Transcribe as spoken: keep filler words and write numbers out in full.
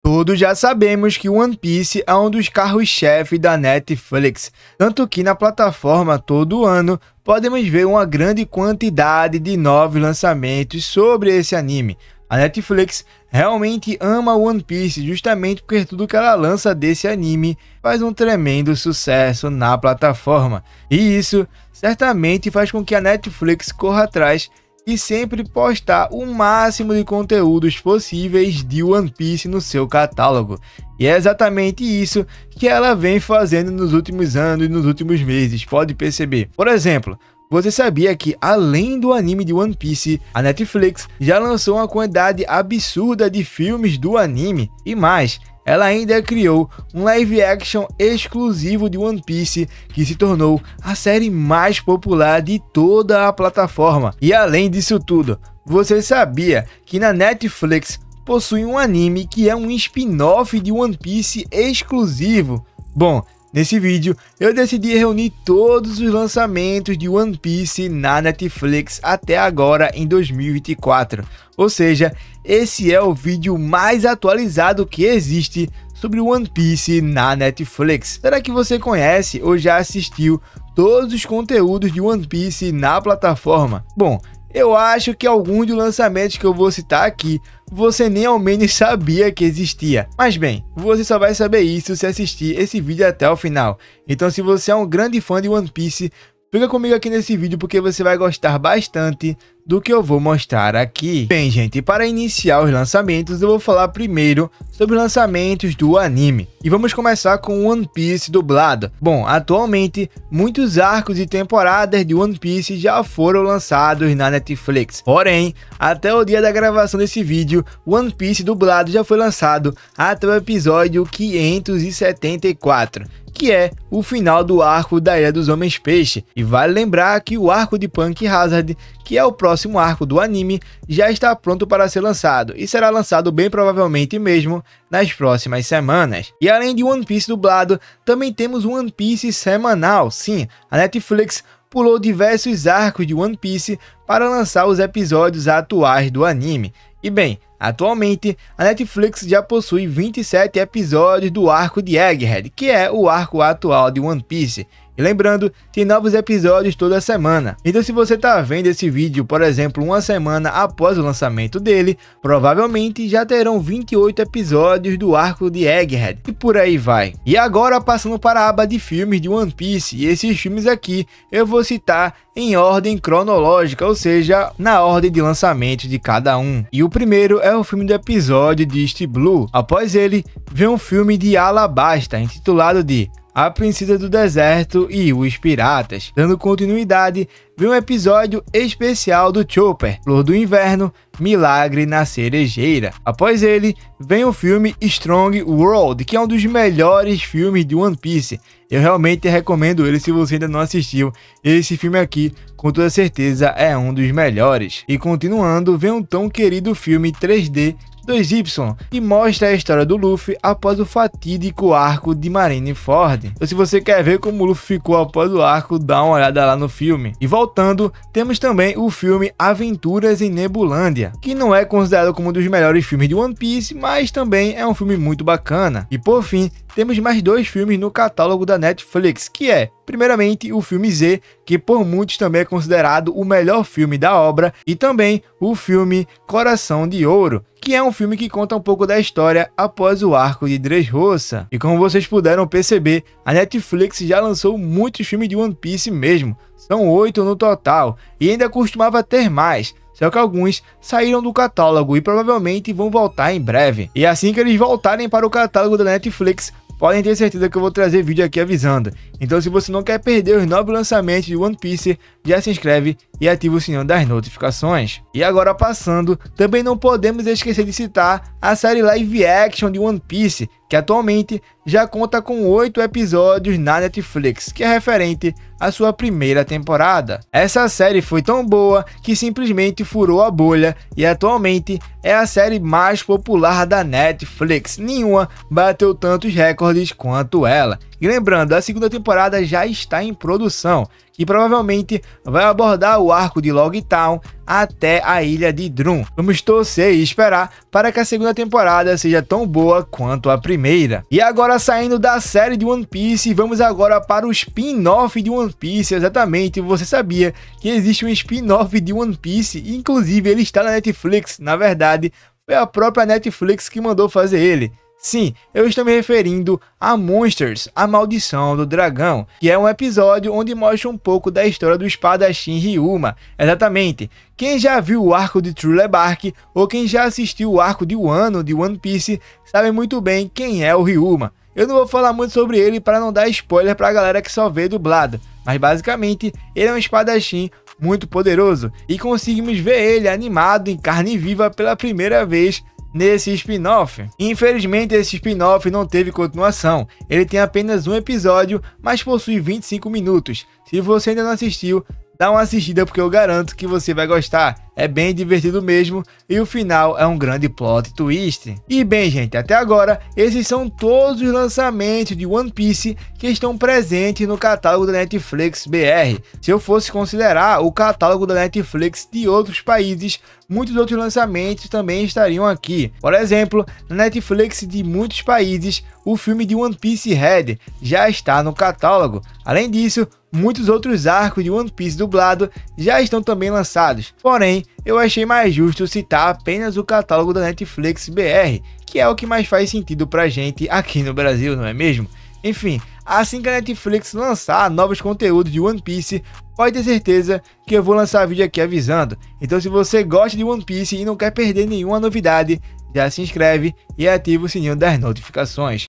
Todos já sabemos que One Piece é um dos carros-chefe da Netflix, tanto que na plataforma todo ano podemos ver uma grande quantidade de novos lançamentos sobre esse anime. A Netflix realmente ama One Piece justamente porque tudo que ela lança desse anime faz um tremendo sucesso na plataforma. E isso certamente faz com que a Netflix corra atrás e sempre postar o máximo de conteúdos possíveis de One Piece no seu catálogo. E é exatamente isso que ela vem fazendo nos últimos anos e nos últimos meses, pode perceber. Por exemplo, você sabia que, além do anime de One Piece, a Netflix já lançou uma quantidade absurda de filmes do anime? E mais, ela ainda criou um live action exclusivo de One Piece que se tornou a série mais popular de toda a plataforma. E além disso tudo, você sabia que na Netflix possui um anime que é um spin-off de One Piece exclusivo? Bom, nesse vídeo eu decidi reunir todos os lançamentos de One Piece na Netflix até agora em dois mil e vinte e quatro. Ou seja, esse é o vídeo mais atualizado que existe sobre One Piece na Netflix. Será que você conhece ou já assistiu todos os conteúdos de One Piece na plataforma? Bom, eu acho que alguns dos lançamentos que eu vou citar aqui você nem ao menos sabia que existia. Mas bem, você só vai saber isso se assistir esse vídeo até o final. Então, se você é um grande fã de One Piece, fica comigo aqui nesse vídeo porque você vai gostar bastante do que eu vou mostrar aqui. Bem, gente, para iniciar os lançamentos, eu vou falar primeiro sobre os lançamentos do anime. E vamos começar com One Piece dublado. Bom, atualmente, muitos arcos e temporadas de One Piece já foram lançados na Netflix. Porém, até o dia da gravação desse vídeo, One Piece dublado já foi lançado até o episódio quinhentos e setenta e quatro. Que é o final do arco da Ilha dos Homens Peixe. E vale lembrar que o arco de Punk Hazard, que é o próximo arco do anime, já está pronto para ser lançado e será lançado bem provavelmente mesmo nas próximas semanas. E além de One Piece dublado, também temos One Piece semanal. Sim, a Netflix pulou diversos arcos de One Piece para lançar os episódios atuais do anime. E bem, atualmente a Netflix já possui vinte e sete episódios do arco de Egghead, que é o arco atual de One Piece. E lembrando, tem novos episódios toda semana. Então se você está vendo esse vídeo, por exemplo, uma semana após o lançamento dele, provavelmente já terão vinte e oito episódios do arco de Egghead. E por aí vai. E agora passando para a aba de filmes de One Piece. E esses filmes aqui eu vou citar em ordem cronológica, ou seja, na ordem de lançamento de cada um. E o primeiro é o filme do episódio de East Blue. Após ele, vem um filme de Alabasta, intitulado de A Princesa do Deserto e os Piratas. Dando continuidade, vem um episódio especial do Chopper, Flor do Inverno, Milagre na Cerejeira. Após ele, vem o filme Strong World, que é um dos melhores filmes de One Piece. Eu realmente recomendo ele se você ainda não assistiu. Esse filme aqui, com toda certeza, é um dos melhores. E continuando, vem um tão querido filme três D dois Y, que mostra a história do Luffy após o fatídico arco de Marineford. Então, se você quer ver como o Luffy ficou após o arco, dá uma olhada lá no filme. E voltando, temos também o filme Aventuras em Nebulândia, que não é considerado como um dos melhores filmes de One Piece, mas também é um filme muito bacana. E por fim, temos mais dois filmes no catálogo da Netflix, que é, primeiramente, o filme Z, que por muitos também é considerado o melhor filme da obra, e também o filme Coração de Ouro, que é um filme que conta um pouco da história após o arco de Dressrosa. E como vocês puderam perceber, a Netflix já lançou muitos filmes de One Piece mesmo, são oito no total, e ainda costumava ter mais. Só que alguns saíram do catálogo e provavelmente vão voltar em breve. E assim que eles voltarem para o catálogo da Netflix, podem ter certeza que eu vou trazer vídeo aqui avisando. Então se você não quer perder os novos lançamentos de One Piece, já se inscreve e ativa o sininho das notificações. E agora passando, também não podemos esquecer de citar a série live action de One Piece, que atualmente já conta com oito episódios na Netflix, que é referente à sua primeira temporada. Essa série foi tão boa que simplesmente furou a bolha e atualmente é a série mais popular da Netflix. Nenhuma bateu tantos recordes quanto ela. E lembrando, a segunda temporada já está em produção, que que provavelmente vai abordar o arco de Logtown até a ilha de Drum. Vamos torcer e esperar para que a segunda temporada seja tão boa quanto a primeira. E agora, saindo da série de One Piece, vamos agora para o spin-off de One Piece. Exatamente, você sabia que existe um spin-off de One Piece, inclusive ele está na Netflix. Na verdade, foi a própria Netflix que mandou fazer ele. Sim, eu estou me referindo a Monsters, a Maldição do Dragão, que é um episódio onde mostra um pouco da história do espadachim Ryuma. Exatamente, quem já viu o arco de Thriller Bark ou quem já assistiu o arco de Wano de One Piece sabe muito bem quem é o Ryuma. Eu não vou falar muito sobre ele para não dar spoiler para a galera que só vê dublado, mas basicamente ele é um espadachim muito poderoso e conseguimos ver ele animado em carne viva pela primeira vez nesse spin-off. Infelizmente esse spin-off não teve continuação, ele tem apenas um episódio, mas possui vinte e cinco minutos. Se você ainda não assistiu, dá uma assistida porque eu garanto que você vai gostar, é bem divertido mesmo e o final é um grande plot twist. E bem gente, até agora esses são todos os lançamentos de One Piece que estão presentes no catálogo da Netflix B R. Se eu fosse considerar o catálogo da Netflix de outros países, muitos outros lançamentos também estariam aqui. Por exemplo, na Netflix de muitos países, o filme de One Piece Red já está no catálogo. Além disso, muitos outros arcos de One Piece dublado já estão também lançados. Porém, eu achei mais justo citar apenas o catálogo da Netflix B R, que é o que mais faz sentido pra gente aqui no Brasil, não é mesmo? Enfim, assim que a Netflix lançar novos conteúdos de One Piece, pode ter certeza que eu vou lançar vídeo aqui avisando. Então se você gosta de One Piece e não quer perder nenhuma novidade, já se inscreve e ativa o sininho das notificações.